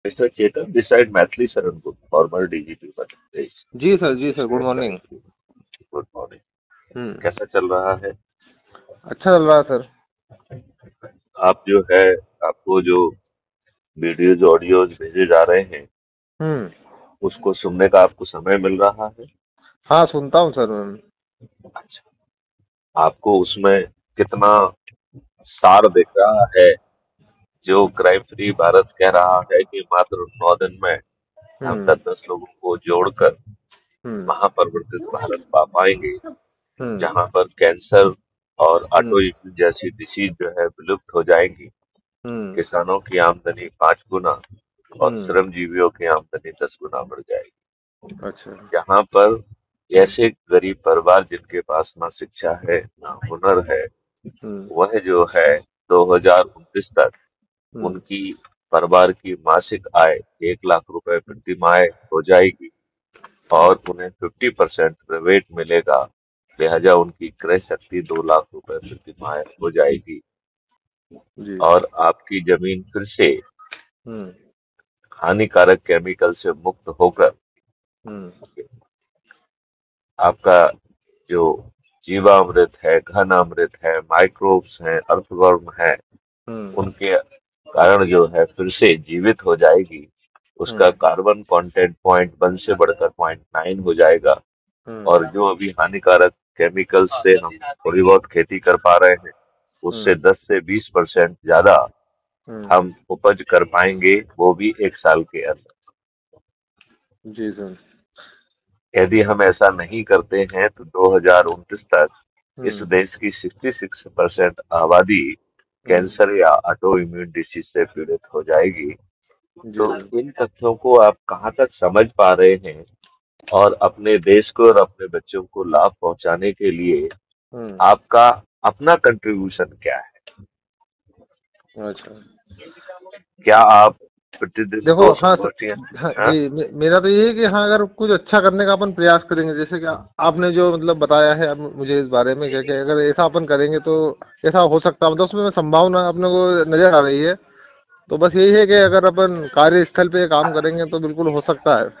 Mister Chetan this side Maithili Sharan Gupt former DGP Madhya Pradesh. जी sir, good morning. Good morning. हम्म। कैसा चल रहा है? अच्छा चल रहा है सर। आप जो है, आपको जो वीडियोज ऑडियोज भेजे जा रहे हैं, हम्म। उसको सुनने का आपको समय मिल रहा है? हाँ सुनता हूँ सर। अच्छा। आपको उसमें कितना सार दिख रहा है? जो क्राइम फ्री भारत कह रहा है कि मात्र 9 दिन में हम हम्म। 10-10 लोगों को जोड़कर हम्म। महापरिवर्तित भारत पा पाएंगे, हम्म। जहां पर कैंसर और हम्म। ऑटो इम्यून जैसी डिसीज जो है विलुप्त हो जाएंगी, हम्म। किसानों की आमदनी 5 गुना और हम्म। श्रमजीवियों की आमदनी 10 गुना बढ़ जाएगी। अच्छा। जहां पर ऐसे गरीब परिवार जिनके पास ना शिक्षा है ना हुनर है, हम्म। वह जो है 2029 तक हम्म। उनकी परिवार की मासिक आय 1 लाख रुपए प्रति माह हो जाएगी और उन्हें 50% रिबेट मिलेगा। लिहाजा उनकी क्रय शक्ति 2 लाख रुपए प्रति माह हो जाएगी जी। और आपकी जमीन फिर से हम्म। हानिकारक केमिकल से मुक्त होकर हम्म। आपका जो जीवामृत है, घन अमृत है, माइक्रोब्स हैं, अर्थवर्म है, हम्म। उनके कारण जो है फिर से जीवित हो जाएगी। उसका हम्म। कार्बन कंटेंट 0.1 से बढ़कर 0.9 हो जाएगा हम्म। और जो अभी हानिकारक केमिकल्स से हम थोड़ी बहुत खेती कर पा रहे हैं, उससे हम्म। 10 से 20% ज्यादा हम्म। हम उपज कर पाएंगे, वो भी 1 साल के अंदर। जी सर। यदि हम ऐसा नहीं करते हैं तो 2029 तक इस हम्म। देश की 66% आबादी हम्म। कैंसर या ऑटो इम्यून डिसीज से पीड़ित हो जाएगी। जी तो सर। इन तथ्यों को आप कहाँ तक समझ पा रहे हैं और अपने देश को और अपने बच्चों को लाभ पहुंचाने के लिए हम्म। आपका अपना कंट्रीब्यूशन क्या है? अच्छा। क्या आप प्रतिदिन देखो, 200 हाँ रोटियां? सर, हाँ हाँ? जी, मेरा तो ये है कि हाँ, अगर कुछ अच्छा करने का अपन प्रयास करेंगे, जैसे कि आपने जो मतलब बताया है अब मुझे इस बारे में, क्या कि अगर ऐसा अपन करेंगे तो ऐसा हो सकता है, मतलब उसमें संभावना अपने को नजर आ रही है। तो बस यही है कि अगर अपन कार्यस्थल पे काम करेंगे तो बिल्कुल हो सकता है।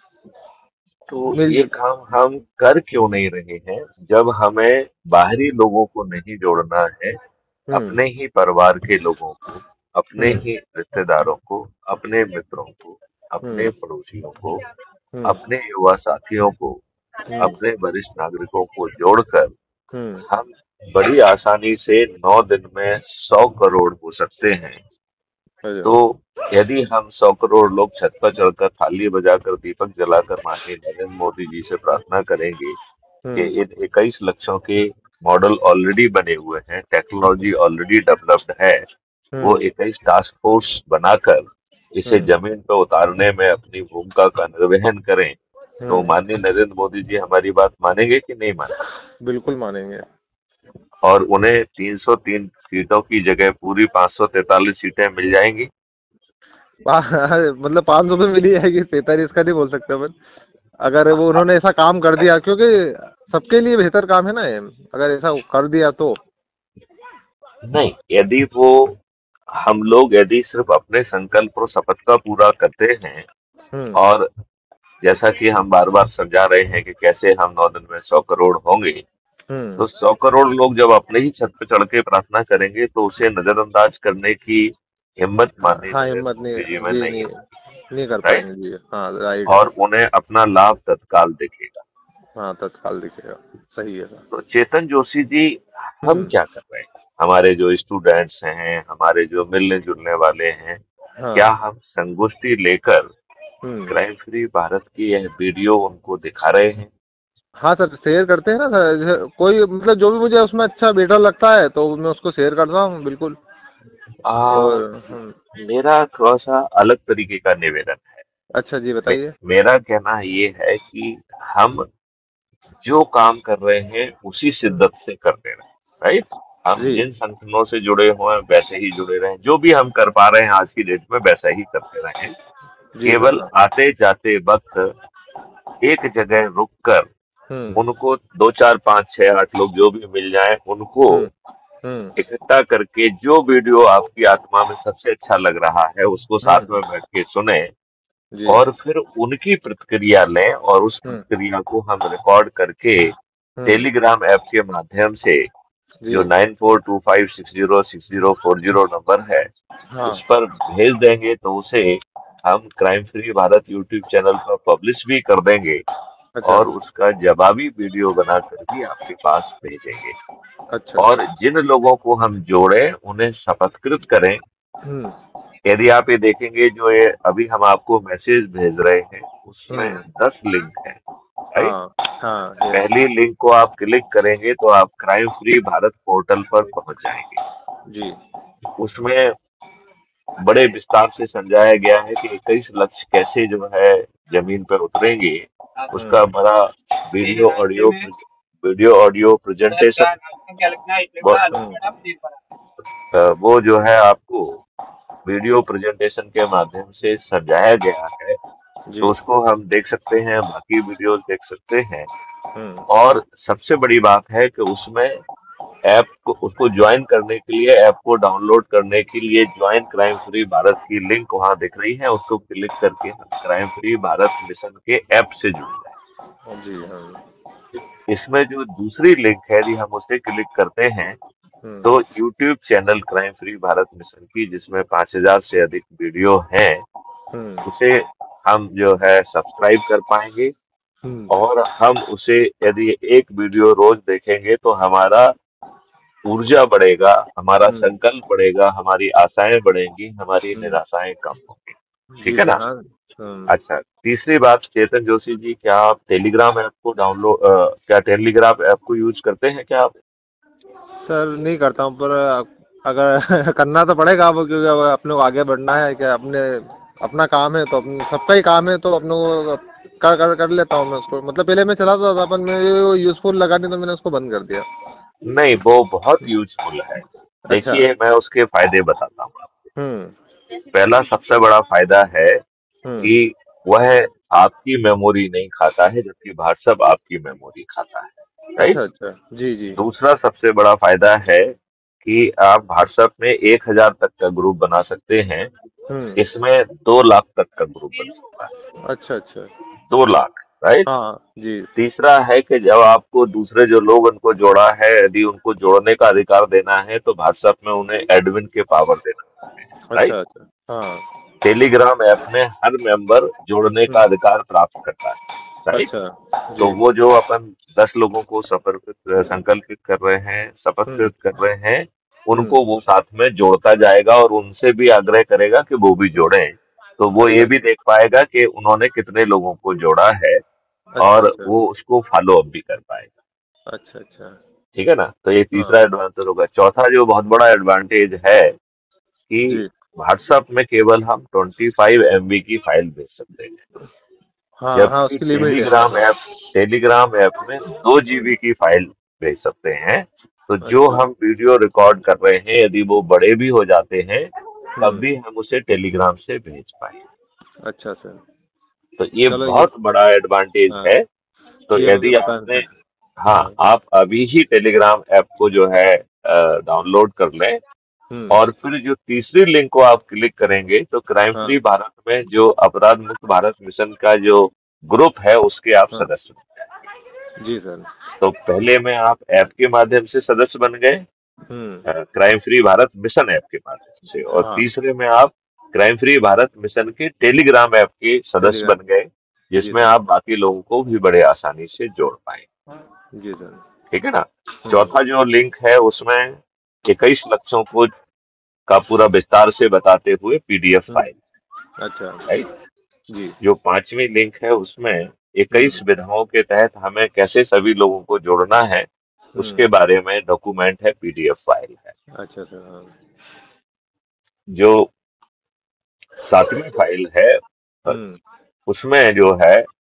तो ये मिलजुल। काम हम कर क्यों नहीं रहे हैं? जब हमें बाहरी लोगों को नहीं जोड़ना है, हम्म। अपने ही परिवार के लोगों को, अपने हम्म। ही रिश्तेदारों को, अपने मित्रों को, अपने हम्म। पड़ोसियों को, हम्म। अपने युवा साथियों को, हम्म। अपने वरिष्ठ नागरिकों को जोड़कर हम्म। हम बड़ी आसानी से 9 दिन में 100 करोड़ हो सकते हैं। अच्छा। तो यदि हम 100 करोड़ लोग छत पर चढ़कर थाली बजाकर दीपक जलाकर माननीय नरेंद्र मोदी जी से प्रार्थना करेंगे कि हम्म। इन 21 लक्षों के मॉडल ऑलरेडी बने हुए हैं, टेक्नोलॉजी ऑलरेडी डेवलप्ड है, वो हम्म। 21 टास्क फोर्स बनाकर इसे हम्म। जमीन पर उतारने में अपनी भूमिका का निर्वहन करें, तो हम्म। माननीय नरेंद्र मोदी जी हमारी बात मानेंगे कि नहीं मानेंगे? बिल्कुल मानेंगे। और उन्हें 303 सीटों की जगह पूरी 543 सीटें मिल जाएंगी। मतलब 500 पे मिली जाएगी, 43 का नहीं बोल सकते अपन। अगर वो उन्होंने ऐसा काम कर दिया, क्योंकि सबके लिए बेहतर काम है ना ये, अगर ऐसा कर दिया तो। नहीं, यदि वो हम लोग यदि सिर्फ अपने संकल्प और शपथ का पूरा करते हैं हम्म। और जैसा कि हम बार बार समझा रहे हैं कि कैसे हम 9 दिन में 100 करोड़ होंगे, हम्म। तो 100 करोड़ लोग जब अपने ही छत पर चढ़ के प्रार्थना करेंगे तो उसे नजरअंदाज करने की हिम्मत हाँ माननीय हाँ, नरेंद्र हिम्मत मोदी जी नहीं में जी, नहीं नहीं है। नहीं कर राइट। पाएंगे जी, हाँ राइट है। और उन्हें अपना लाभ तत्काल दिखेगा। हाँ तत्काल दिखेगा। सही है सर। तो चेतन जोशी जी, हम हम्म। क्या कर रहे हैं? हमारे जो स्टूडेंट्स हैं, हमारे जो मिलने जुलने वाले हैं, क्या हाँ। हम संगोष्ठी लेकर हम्म। क्राइम फ्री भारत की यह वीडियो उनको दिखा रहे हैं? हाँ सर, शेयर करते हैं ना सर, कोई मतलब जो भी मुझे उसमें अच्छा बेटर लगता है तो मैं उसको शेयर करता हूँ बिल्कुल। आ, और मेरा थोड़ा सा अलग तरीके का निवेदन है। अच्छा जी, बताइए। मेरा कहना ये है कि हम जो काम कर रहे हैं उसी हम्म। शिद्दत से करते रहें। राइट। हम जी। जिन संगठनों से जुड़े हुए हैं वैसे ही जुड़े रहें, जो भी हम कर पा रहे हैं आज की डेट में वैसा ही करते रहें। जी सर, केवल हाँ। आते जाते वक्त एक जगह रुक कर हम्म। उनको 2 4 5 6 8 लोग जो भी मिल जाएं, उनको हम्म। इकट्ठा करके जो वीडियो आपकी आत्मा में सबसे अच्छा लग रहा है उसको साथ में बैठ के सुने जी। और फिर उनकी प्रतिक्रिया लें और उस हम्म प्रतिक्रिया को हम रिकॉर्ड करके हम्म टेलीग्राम ऐप के माध्यम से जी। जो 9425606040 नंबर है हाँ। उस पर भेज देंगे तो उसे हम crime free Bharat YouTube channel पर पब्लिश भी कर देंगे अच्छा। और उसका जवाबी वीडियो बनाकर भी आपके पास भेजेंगे। अच्छा। और जिन लोगों को हम जोड़े उन्हें शपथकृत करें। हम्म यदि आप ये देखेंगे जो ये अभी हम आपको मैसेज भेज रहे हैं उसमें हम्म 10 लिंक है, राइट। हाँ हाँ है। पहली लिंक को आप क्लिक करेंगे तो आप क्राइम फ्री भारत पोर्टल पर पहुंच जाएंगे। जी। उसमें बड़े विस्तार से समझाया गया है कि 21 लक्ष्य कैसे जो है जमीन पर उतरेंगे। उसका हम्म बड़ा video audio video audio presentation वो जो है आपको वीडियो प्रेजेंटेशन के माध्यम से समझाया गया है जी। तो उसको हम देख सकते हैं, बाकी वीडियोस देख सकते हैं। हम्म और सबसे बड़ी बात है कि उसमें ऐप को उसको ज्वाइन करने के लिए ऐप को डाउनलोड करने के लिए ज्वाइन क्राइम फ्री भारत की लिंक वहां दिख रही है, उसको क्लिक करके हम क्राइम फ्री भारत मिशन के ऐप से जुड़ जाए। जी। हाँ। इसमें जो दूसरी लिंक है यदि हम उसे क्लिक करते हैं हम्म तो YouTube channel crime free Bharat mission की जिसमें 5000 से अधिक वीडियो हैं हम्म उसे हम जो है सब्सक्राइब कर पाएंगे। हम्म और हम उसे यदि एक वीडियो रोज देखेंगे तो हमारा ऊर्जा बढ़ेगा, हमारा हम्म संकल्प बढ़ेगा, हमारी आशाएं बढ़ेंगी, हमारी हम्म निराशाएं कम होंगी। ठीक जी है सर। ना। हाँ। अच्छा, तीसरी बात चेतन जोशी जी, क्या आप टेलीग्राम ऐप को डाउनलोड क्या टेलीग्राम ऐप को यूज करते हैं क्या आप? सर नहीं करता हूँ पर अगर करना तो पड़ेगा अब, क्योंकि अब अपने को आगे बढ़ना है, क्या अपने अपना काम है तो अपने सबका ही काम है तो अपने को कर लेता हूँ मैं उसको। मतलब पहले मैं चलाता था पर मैं यूज़फुल लगा नहीं तो मैंने उसको बंद कर दिया। नहीं, वो बहुत यूजफुल है। अच्छा। देखिए, मैं उसके फायदे बताता हूँ आपको। हम्म पहला सबसे बड़ा फायदा है हम्म कि वह आपकी मेमोरी नहीं खाता है जबकि व्हाट्सएप आपकी मेमोरी खाता है, अच्छा राइट। अच्छा। जी जी। दूसरा सबसे बड़ा फायदा है कि आप व्हाट्सएप में 1000 तक का ग्रुप बना सकते हैं। हम्म इसमें 2 लाख तक का ग्रुप बन सकता है। अच्छा अच्छा। 2 लाख, राइट। हाँ जी। तीसरा है कि जब आपको दूसरे जो लोग उनको जोड़ा है यदि उनको जोड़ने का अधिकार देना है तो व्हाट्सएप में उन्हें एडमिन के पावर देना होते हैं, राइट। अच्छा अच्छा। हाँ। टेलीग्राम ऐप में हर मेंबर जोड़ने का हम्म अधिकार प्राप्त करता है, राइट। अच्छा। तो जी। वो जो अपन 10 लोगों को संकल्पित कर रहे हैं, हम्म शपथकृत कर रहे हैं, हम्म उनको वो साथ में जोड़ता जाएगा और उनसे भी आग्रह करेगा कि वो भी जोड़ें। तो वो अच्छा ये भी अच्छा। देख पाएगा कि उन्होंने कितने लोगों को जोड़ा है अच्छा और अच्छा। वो उसको फॉलो अप भी कर पाएगा। अच्छा अच्छा। ठीक है ना। तो ये तीसरा हाँ एडवांटेज होगा। चौथा जो बहुत बड़ा एडवांटेज है कि जी। व्हाट्सएप में केवल हम 25 MB की फाइल भेज सकते हैं हाँ हाँ जबकि उसकी लिमिट है। हाँ। टेलीग्राम ऐप में 2 GB की फाइल भेज सकते हैं। तो जो अच्छा। हम वीडियो रिकॉर्ड कर रहे हैं यदि वो बड़े भी हो जाते हैं तब हम्म भी हम उसे टेलीग्राम से भेज पाए। अच्छा सर। तो ये चलो ये। बहुत बड़ा एडवांटेज हाँ है। तो ये मुझे यदि पता आपने, नहीं था। हाँ, हाँ। आप अभी ही टेलीग्राम ऐप को जो है डाउनलोड कर लें हम्म और फिर जो तीसरी लिंक को आप क्लिक करेंगे तो क्राइम हाँ फ्री भारत में जो अपराध मुक्त भारत मिशन का जो ग्रुप है उसके आप हाँ सदस्य बन जाएंगे। जी सर। तो पहले में आप ऐप के माध्यम से सदस्य बन गए, हम्म crime free Bharat mission app के माध्यम से, और हाँ तीसरे में आप क्राइम फ्री भारत मिशन के टेलीग्राम ऐप के सदस्य टेलीग्राम। बन गए जी जिसमें सर। आप बाकी लोगों को भी बड़े आसानी से जोड़ पाए। जी सर। ठीक है ना। हम्म चौथा जो लिंक है उसमें 21 लक्ष्यों को का पूरा विस्तार से बताते हुए पीडीएफ फाइल, अच्छा। राइट। जी। जो पांचवी लिंक है उसमें 21 हम्म विधाओं के तहत हमें कैसे सभी लोगों को जोड़ना है हम्म उसके बारे में डॉक्यूमेंट है, पीडीएफ फाइल है। अच्छा सर। हाँ। जो सातवीं फाइल है हम्म उसमें जो है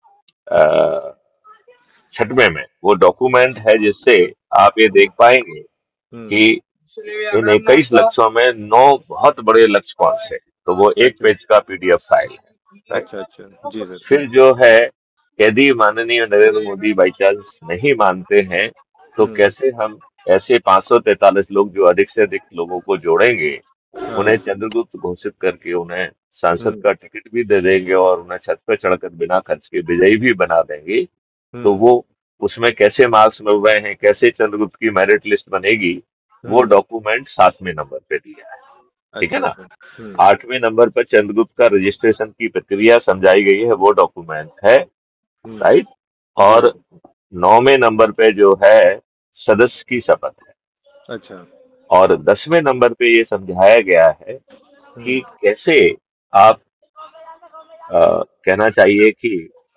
अ, छठवें में वो डॉक्यूमेंट है जिससे आप ये देख पाएंगे हम्म कि इन 21 लक्ष्यों में 9 बहुत बड़े लक्ष्य कौन से, तो वो एक अच्छा पेज का पीडीएफ फाइल है, राइट। अच्छा। अच्छा जी सर। फिर जो है यदि माननीय नरेंद्र मोदी बाई चांस नहीं मानते हैं तो हम्म कैसे हम ऐसे 543 लोग जो अधिक से अधिक लोगों को जोड़ेंगे, उन्हें हाँ। चंद्रगुप्त घोषित करके उन्हें सांसद हम्म। का टिकट भी दे देंगे और उन्हें छत पर चढ़कर बिना खर्च के विजयी भी बना देंगे। तो हम्म। वो उसमें कैसे मार्क्स मिल रहे हैं, कैसे चंद्रगुप्त की मेरिट लिस्ट बनेगी, वो हम्म। डॉक्यूमेंट 7वें नंबर पे दिया है। ठीक है अच्छा ना। अच्छा। 8वें नंबर पर चंद्रगुप्त का रजिस्ट्रेशन की प्रक्रिया समझाई गई है, वो डॉक्यूमेंट है। हम्म। राइट। जी। और 9वें नंबर पे जो है सदस्य की शपथ है। अच्छा। और 10वें नंबर पे ये समझाया गया है कि हम्म। कैसे आप कहना चाहिए कि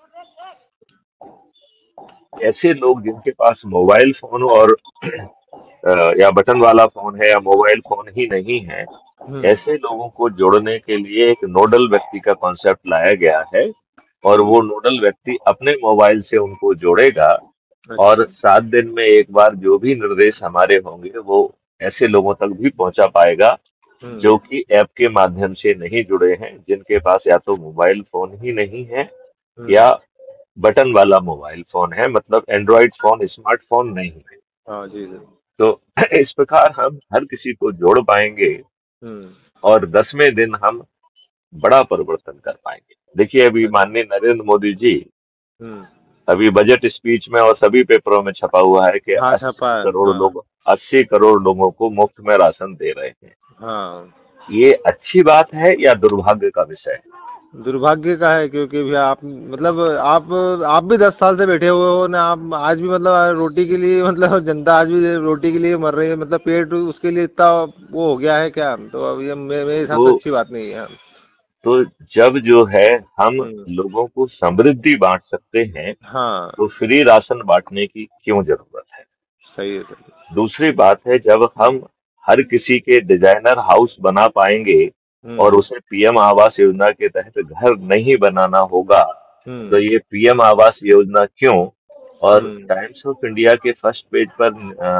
ऐसे लोग जिनके पास मोबाइल फोन और या बटन वाला फोन है या मोबाइल फोन ही नहीं है, हम्म। ऐसे लोगों को जोड़ने के लिए एक नोडल व्यक्ति का कॉन्सेप्ट लाया गया है। और हम्म। वो नोडल व्यक्ति अपने मोबाइल से उनको जोड़ेगा और अच्छा। 7 दिन में एक बार जो भी निर्देश हमारे होंगे वो ऐसे लोगों तक भी पहुंचा पाएगा हम्म। जो कि ऐप के माध्यम से नहीं जुड़े हैं, जिनके पास या तो मोबाइल फोन ही नहीं है हम्म। या बटन वाला मोबाइल फोन है, मतलब एंड्रॉइड फोन, स्मार्टफोन नहीं है। हाँ जी सर। तो इस प्रकार हम हर किसी को जोड़ पाएंगे हम्म। और 10वें दिन हम बड़ा परिवर्तन कर पाएंगे। देखिए, अभी अच्छा। माननीय नरेंद्र मोदी जी हम्म। अभी बजट स्पीच में और सभी पेपरों में छपा हुआ है कि हाँ छपा 80 है करोड़ हाँ। लोग 80 करोड़ लोगों को मुफ्त में राशन दे रहे हैं। हाँ। ये अच्छी बात है या दुर्भाग्य का विषय है? दुर्भाग्य का है क्योंकि भी आप मतलब आप भी 10 साल से बैठे हुए हो ना, आप आज भी मतलब रोटी के लिए मतलब जनता आज भी रोटी के लिए मर रही है, मतलब पेट उसके लिए इतना वो हो गया है क्या, तो अब ये मेरे हिसाब तो से अच्छी बात नहीं है। तो जब जो है हम हम्म। लोगों को समृद्धि बांट सकते हैं, हाँ। तो फ्री राशन बांटने की क्यों जरूरत है? सही है सर। दूसरी बात है, जब हम्म। हम हर किसी के डिजाइनर हाउस बना पाएंगे और हम्म। उसे पीएम आवास योजना के तहत घर नहीं बनाना होगा, तो हम्म। ये पीएम आवास योजना क्यों? और हम्म। टाइम्स ऑफ इंडिया के फर्स्ट पेज पर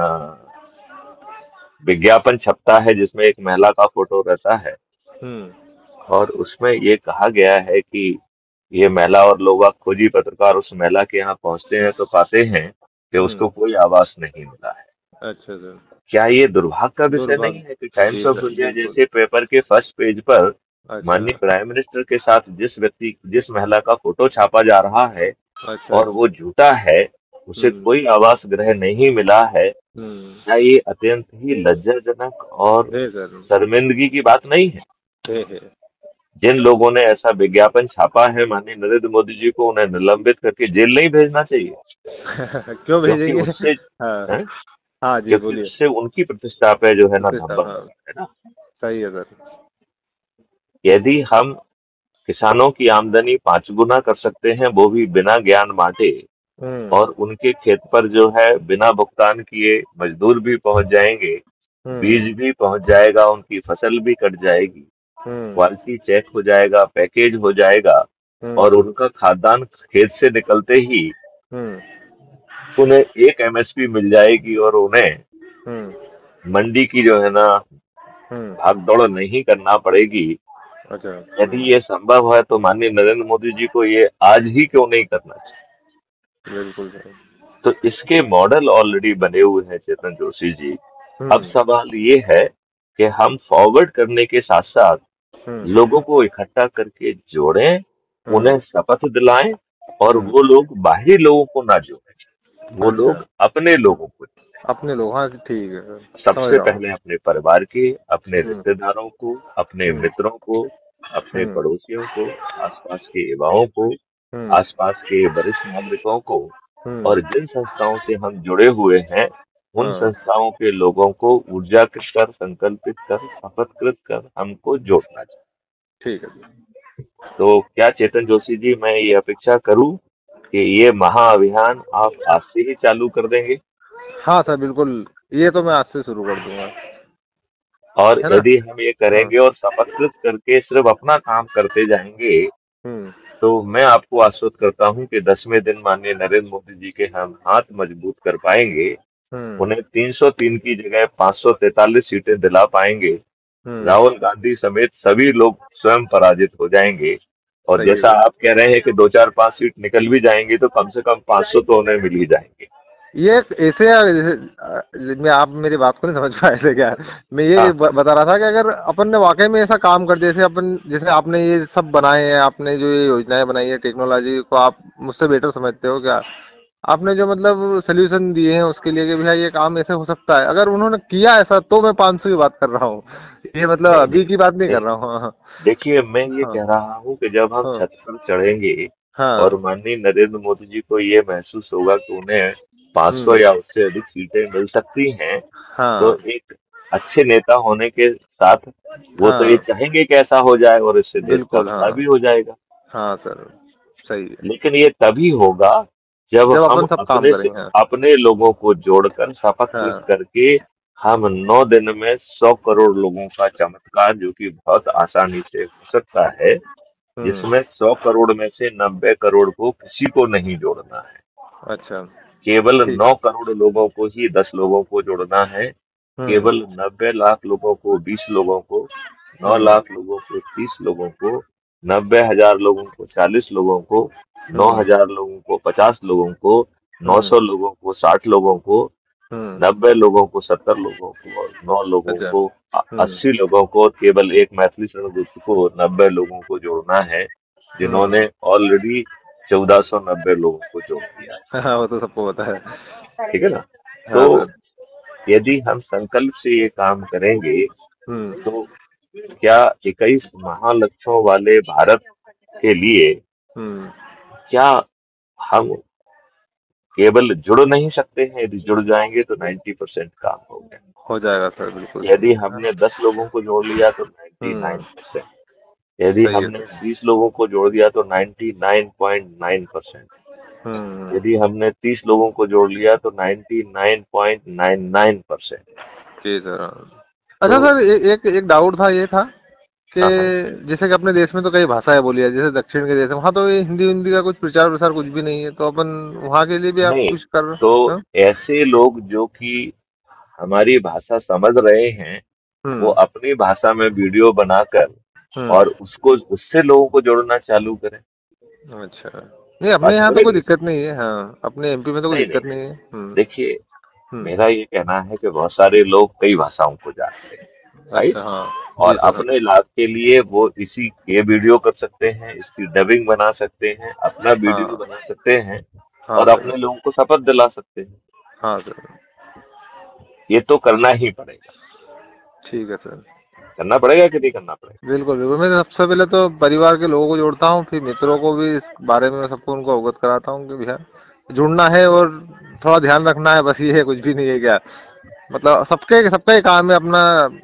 विज्ञापन छपता है जिसमें एक महिला का फोटो रहता है हम्म। और उसमें ये कहा गया है कि ये महिला और लोग खोजी पत्रकार उस महिला के यहाँ पहुंचते हैं तो पाते हैं कि हम्म। उसको कोई आवास नहीं मिला है। अच्छा सर। क्या ये दुर्भाग्य का विषय नहीं है कि दुर्भाग्य टाइम्स जी ऑफ सर इंडिया बिल्कुल। जैसे पेपर के फर्स्ट पेज पर अच्छा। माननीय प्राइम मिनिस्टर के साथ जिस महिला का फोटो छापा जा रहा है अच्छा। और वो झूठा है, उसे हम्म। कोई आवास गृह नहीं मिला है, हम्म। क्या ये अत्यंत ही लज्जाजनक और है सर। शर्मिंदगी की बात नहीं है? है। जिन लोगों ने ऐसा विज्ञापन छापा है, माननीय नरेंद्र मोदी जी को उन्हें निलंबित करके जेल नहीं भेजना चाहिए। क्यों क्योंकि भेजेंगे? उससे हाँ। हैं? हाँ जी क्योंकि बोलिए। उससे उनकी प्रतिष्ठा पे जो है ना ओके साहब नंबर हाँ। लगा है ना। सही है सर। यदि हम किसानों की आमदनी 5 गुना कर सकते हैं, वो भी बिना ज्ञान बांटे, हम्म। और उनके खेत पर जो है बिना भुगतान किए मजदूर भी पहुंच जाएंगे, हम्म। बीज भी पहुंच जाएगा, उनकी फसल भी कट जाएगी, हम्म। क्वालिटी चेक हो जाएगा, पैकेज हो जाएगा और हम्म। उनका खाद्यान्न खेत से निकलते ही हम्म। उन्हें एक एमएसपी मिल जाएगी और उन्हें हम्म। मंडी की जो है ना हम्म। भाग दौड़ नहीं करना पड़ेगी। अच्छा। यदि ये संभव है तो माननीय नरेंद्र मोदी जी को ये आज ही क्यों नहीं करना चाहिए? बिल्कुल सर। तो इसके मॉडल ऑलरेडी बने हुए हैं चेतन जोशी जी। अब हम्म। सवाल ये है कि हम फॉरवर्ड करने के साथ साथ हम्म। लोगों को इकट्ठा करके जोड़ें, हम्म। उन्हें शपथ दिलाएं और हम्म। वो लोग बाहरी लोगों को ना जोड़ें, वो अच्छा। लोग अपने लोगों को जोड़ें। अपने लोग हाँ ठीक है सर। समझ सबसे रहा हूँ। पहले अपने परिवार के, अपने हम्म। रिश्तेदारों को, अपने हम्म। मित्रों को, अपने हम्म। पड़ोसियों को, आसपास के युवाओं को, हम्म। आसपास के वरिष्ठ नागरिकों को, हम्म। और जिन संस्थाओं से हम जुड़े हुए हैं उन हाँ संस्थाओं के लोगों को ऊर्जाकृत कर, संकल्पित कर, शपथकृत कर हमको जोड़ना चाहिए। ठीक है सर। तो क्या चेतन जोशी जी, मैं ये अपेक्षा करूं कि ये महाअभियान आप आज से ही चालू कर देंगे? हाँ सर बिल्कुल। ये तो मैं आज से शुरू कर दूंगा। और है ना। यदि हम ये हाँ। करेंगे और शपथकृत करके सिर्फ अपना काम करते जाएंगे, हम्म। तो मैं आपको आश्वस्त करता हूं कि 10वें दिन माननीय नरेंद्र मोदी जी के हम हाथ मजबूत कर पाएंगे। हम्म। उन्हें 303 की जगह 543 सीटें दिला पाएंगे। हम्म। राहुल गांधी समेत सभी लोग स्वयं पराजित हो जाएंगे। और सही है जैसा सर। आप कह रहे हैं कि 2 4 5 सीट निकल भी जाएंगी तो कम से कम 500 तो उन्हें मिल ही जाएंगे। ये एक ऐसे जैसे मैं, आप मेरी बात को नहीं समझ पाए थे क्या? मैं ये हाँ बता रहा था कि अगर अपन ने वाकई में ऐसा काम कर, जैसे अपन, जैसे आपने ये सब बनाए हैं, आपने जो ये योजनाएं बनाई है, टेक्नोलॉजी को आप मुझसे बेटर समझते हो क्या? आपने जो मतलब सोल्यूशन दिए हैं उसके लिए कि भैया ये काम ऐसे हो सकता है, अगर उन्होंने किया ऐसा तो मैं 500 की बात कर रहा हूँ, ये मतलब नहीं नहीं अभी की बात नहीं कर नहीं, रहा हूँ। हाँ देखिए मैं ये हाँ कह रहा हूँ कि जब हम हाँ छत पर चढ़ेंगे और हाँ। माननीय नरेंद्र मोदी जी को ये महसूस होगा कि उन्हें हम्म। 500 या उससे अधिक सीटें मिल सकती हैं, तो हाँ एक अच्छे नेता होने के साथ वो तो ये हाँ। चाहेंगे कि ऐसा हो जाए और इससे देश का बिल्कुल भला हाँ। भी हो जाएगा। हाँ सर, सही है। लेकिन ये तभी होगा जब जब हम अपन सब काम अपने से करेंगे। हाँ अपने लोगों को जोड़कर शपथ कृत हाँ। करके हम 9 दिन में 100 करोड़ लोगों का चमत्कार, जो कि बहुत आसानी से हो सकता है, हम्म। जिसमें 100 करोड़ में से 90 करोड़ को किसी को नहीं जोड़ना है, अच्छा। केवल ठीक। 9 करोड़ लोगों को ही 10 लोगों को जोड़ना है, हम्म। केवल 90 लाख लोगों को 20 लोगों को, नौ हम्म। लाख लोगों को 30 लोगों को, 90,000 लोगों को 40 लोगों को, नौ हम्म। हजार लोगों को 50 लोगों को, नौ हम्म। सौ लोगों को 60 लोगों को, हम्म। 90 लोगों को 70 लोगों को और 9 लोगों अच्छा। को हम्म। 80 लोगों को, केवल एक मैथिली शरणगुप्त को 90 लोगों को जोड़ना है, हम्म। जिन्होंने ऑलरेडी 1490 लोगों को जोड़ दिया है। हाँ वो तो सबको पता है। ठीक है ना? तो हाँ सर। यदि हम संकल्प से ये काम करेंगे, हम्म। तो क्या 21 महालक्ष्यों वाले भारत के लिए हम्म। क्या हम केवल जुड़ नहीं सकते हैं? यदि जुड़ जाएंगे तो 90% काम हो गया। हो जाएगा सर, बिल्कुल यदि सही। हाँ। हमने 10 लोगों को जोड़ लिया तो हम्म। 99%। यदि सही है हमने सर। 20 लोगों को जोड़ दिया तो 99.9%। हम्म। यदि हमने 30 लोगों को जोड़ लिया तो 99.99%। जी सर। हाँ। तो अच्छा सर, एक एक डाउट था, ये था कि हाँ हाँ। जैसे कि अपने देश में तो कई भाषाएं बोली है, जैसे दक्षिण के देश में, वहाँ तो ये हिंदी हिंदी का कुछ प्रचार प्रसार कुछ भी नहीं है, तो अपन वहाँ के लिए भी आप नहीं, कुछ कर रहे तो हैं? ऐसे लोग जो कि हमारी भाषा समझ रहे हैं, वो हम्म। अपनी भाषा में वीडियो बनाकर हम्म। और उसको उससे लोगों को जोड़ना चालू करें। अच्छा। नहीं, अपने बात यहाँ तो समझ कोई रहे? दिक्कत नहीं है। हाँ, अपने एमपी में तो कोई नहीं नहीं दिक्कत नहीं, नहीं है। देखिए हम्म। मेरा ये कहना है कि बहुत सारे लोग कई भाषाओं को जानते हैं, राइट? अच्छा हाँ। जी और सर। अपने लाभ के लिए वो इसी ये वीडियो कर सकते हैं, इसकी डबिंग बना सकते हैं, अपना वीडियो हाँ बना सकते हैं हाँ और सर। अपने लोगों को शपथ दिला सकते हैं। हाँ सर। ये तो करना ही पड़ेगा। ठीक है सर। करना पड़ेगा कि नहीं करना पड़ेगा? बिल्कुल बिल्कुल, मैं सबसे पहले तो परिवार के लोगों को जोड़ता हूँ, फिर मित्रों को भी इस बारे में सबको उनको अवगत कराता हूँ कि भैया जुड़ना है और थोड़ा ध्यान रखना है, बस ये है, कुछ भी नहीं है क्या? मतलब सबका ही काम है अपना,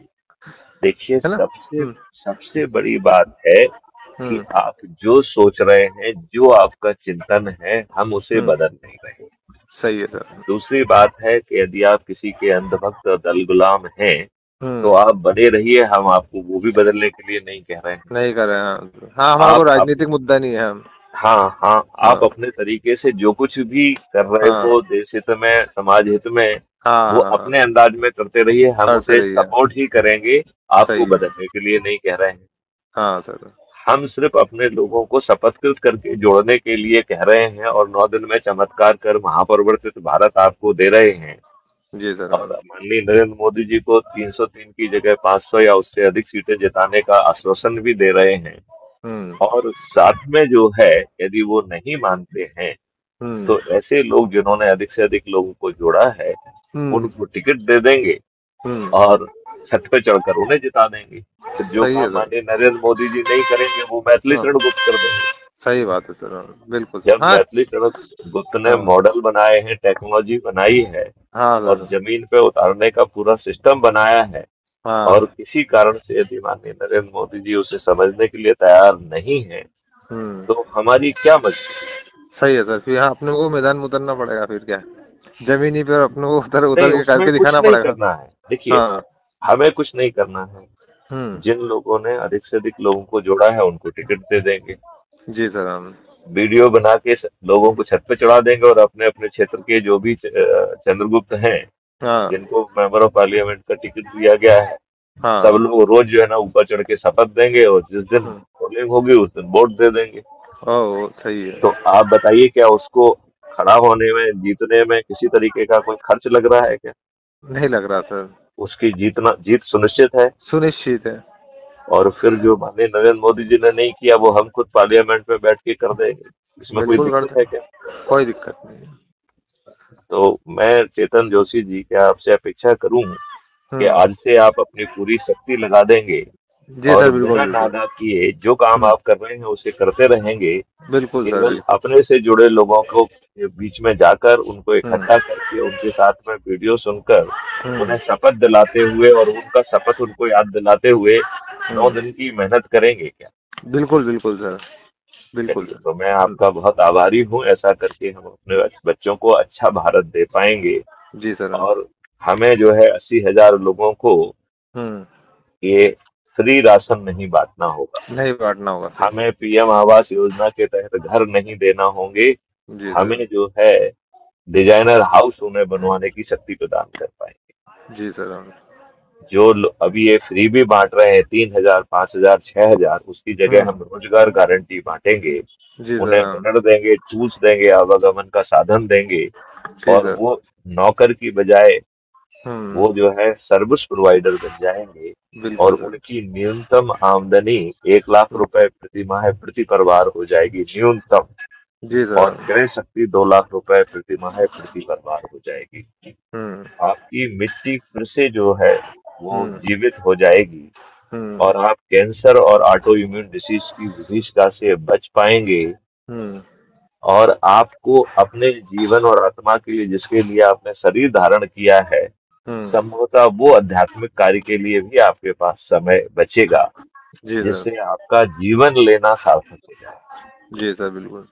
देखिए है ना? सबसे सबसे बड़ी बात है कि हम्म। आप जो सोच रहे हैं, जो आपका चिंतन है, हम उसे हम्म। बदल नहीं रहे। सही है सर। दूसरी बात है कि यदि आप किसी के अंधभक्त और दल गुलाम हैं, तो हम्म। आप बने रहिए, हम आपको वो भी बदलने के लिए नहीं कह रहे हैं। नहीं कर रहे हैं। हाँ हाँ, हमारा कोई आप राजनीतिक मुद्दा नहीं है हम। हाँ हाँ, आप हाँ अपने तरीके से जो कुछ भी कर रहे हाँ हो देश हित में, समाज हित में, हाँ वो हाँ हाँ। अपने अंदाज में करते रहिए, हम करते उसे रहिए। सपोर्ट ही करेंगे, आपको सही है। बदलने के लिए नहीं कह रहे हैं। हाँ सर। हम सिर्फ अपने लोगों को शपथकृत करके जोड़ने के लिए कह रहे हैं और 9 दिन में चमत्कार कर महापरिवर्तित भारत आपको दे रहे हैं। जी सर। और हाँ। माननीय नरेंद्र मोदी जी को 303 की जगह 500 या उससे अधिक सीटें जिताने का आश्वासन भी दे रहे हैं। हम्म। और साथ में जो है, यदि वो नहीं मानते हैं, हम्म। तो ऐसे लोग जिन्होंने अधिक से अधिक लोगों को जोड़ा है, हम्म। उनको टिकट दे देंगे हम्म। और छत पे चढ़कर उन्हें जिता देंगे। फिर जो सही है काम सर। माननीय नरेंद्र मोदी जी नहीं करेंगे, वो मैथिली हाँ, शरण गुप्त कर देंगे। सही बात है सर। हाँ, बिल्कुल सर। जब हाँ मैथिली शरण गुप्त ने हाँ मॉडल बनाए हैं, टेक्नोलॉजी बनाई है हाँ और सर। जमीन पे उतारने का पूरा सिस्टम बनाया है, और हाँ। किसी कारण से यदि माननीय नरेंद्र मोदी जी उसे समझने के लिए तैयार नहीं है, हम्म। तो हमारी क्या मजबूरी? सही है सर, फिर यहाँ अपने को मैदान में उतरना पड़ेगा, फिर क्या, जमीनी पर अपने को उतर नहीं, उतर के उसमें करके कुछ दिखाना नहीं पड़ेगा। करना है। देखिए, हाँ। हमें कुछ नहीं करना है। हम्म। जिन लोगों ने अधिक से अधिक लोगों को जोड़ा है, उनको टिकट दे देंगे, जी सर। हम। वीडियो बना के लोगों को छत पे चढ़ा देंगे, और अपने अपने क्षेत्र के जो भी चंद्रगुप्त हैं, हाँ जिनको मेंबर ऑफ पार्लियामेंट का टिकट दिया गया है, सब हाँ। लोग रोज जो है ना ऊपर चढ़ के शपथ देंगे, और जिस दिन हम्म। पोलिंग होगी उस दिन वोट दे देंगे। ओह सही है। तो आप बताइए, क्या उसको खड़ा होने में, जीतने में किसी तरीके का कोई खर्च लग रहा है क्या? नहीं लग रहा सर। उसकी जीत सुनिश्चित है। सुनिश्चित है। और फिर जो माननीय नरेंद्र मोदी जी ने नहीं किया वो हम खुद पार्लियामेंट में बैठ के कर देंगे, इसमें कोई बिल्कुल कर दिक्कत है दें, क्या? कोई दिक्कत नहीं है। तो मैं चेतन जोशी जी के आपसे अपेक्षा करूं कि हम्म। आज से आप अपनी पूरी शक्ति लगा देंगे जी और सर, बिल्कुल बिना बिल्कुल। नागा किए जो काम हम्म। आप कर रहे हैं उसे करते रहेंगे। बिल्कुल सर, केवल बिल्कुल। अपने से जुड़े लोगों को के बीच में जाकर उनको हम्म। इकट्ठा करके उनके साथ में वीडियो सुनकर हम्म। उन्हें शपथ दिलाते हुए और उनका शपथ उनको याद दिलाते हुए 9 दिन हम्म। की मेहनत करेंगे क्या? बिल्कुल बिल्कुल सर। बिल्कुल चलिए, सर। तो मैं आपका बहुत आभारी हूँ। ऐसा करके हम अपने बच्चों को अच्छा भारत दे पाएंगे। जी सर। और हमें जो है 80,000 लोगों को हम्म। ये फ्री राशन नहीं बांटना होगा। नहीं बांटना होगा सर। हमें पीएम आवास योजना के तहत घर नहीं देना होंगे। जी सर। हमें जो है डिजाइनर हाउस उन्हें बनवाने की शक्ति प्रदान कर पाएंगे। जी सर। जो अभी ये फ्री भी बांट रहे हैं 3,000, 5,000, 6,000, उसकी जगह हम हम्म। रोजगार गारंटी बांटेंगे। जी सर। उन्हें हाँ। हुनर देंगे, टूल्स देंगे, आवागमन का साधन देंगे। जी और सर। वो नौकर की बजाय हम्म। वो जो है सर्विस प्रोवाइडर बन जाएंगे। और बिल्कुल सर। उनकी न्यूनतम आमदनी 1 लाख हम्म। रुपए प्रति माह प्रति परिवार हो जाएगी, न्यूनतम। जी सर। और क्रय शक्ति 2 लाख रुपए प्रति माह प्रति परिवार हो जाएगी। हम्म। आपकी मिट्टी फिर से जो है वो हम्म। जीवित हो जाएगी। हम्म। और आप कैंसर और ऑटो इम्यून डिसीज की विभीषिका से बच पाएंगे। हम्म। और आपको अपने जीवन और आत्मा के लिए, जिसके लिए आपने शरीर धारण किया है, हम्म। संभवतः वो आध्यात्मिक कार्य के लिए भी आपके पास समय बचेगा, जी सर। जिससे आपका जीवन लेना सार्थक हो जाए। जी सर, बिल्कुल।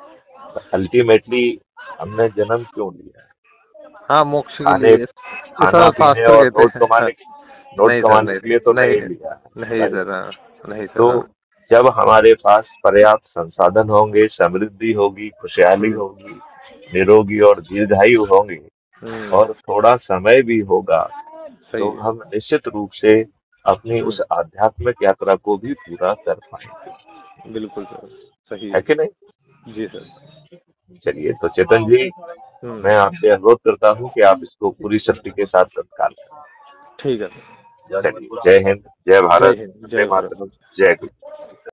अल्टीमेटली हमने जन्म क्यों लिया है? हाँ, मोक्ष के खाने लिए खाना ऐसा पीने शास्त्र और कहते हैं। हाँ। नोट नहीं सर, कमाने नहीं के लिए तो नहीं नहीं लिया है, नहीं राइट? सर। हाँ। नहीं सर। तो हाँ। जब हमारे पास पर्याप्त संसाधन होंगे, समृद्धि होगी, खुशहाली हम्म। होगी, निरोगी और दीर्घायु होंगे हम्म। और थोड़ा समय भी होगा, सही तो है। हम निश्चित रूप से अपनी उस हम्म। आध्यात्मिक यात्रा को भी पूरा कर पाएंगे। बिल्कुल सर। सही है है। कि नहीं? जी सर। चलिए, तो चेतन जी, हम्म। मैं आपसे अनुरोध करता हूँ कि आप इसको पूरी शक्ति के साथ तत्काल करें। ठीक है सर। चलिए, जय हिंद, जय जय भारत, हिंद, वंदे जय भारत। मातरम, जय गुरु।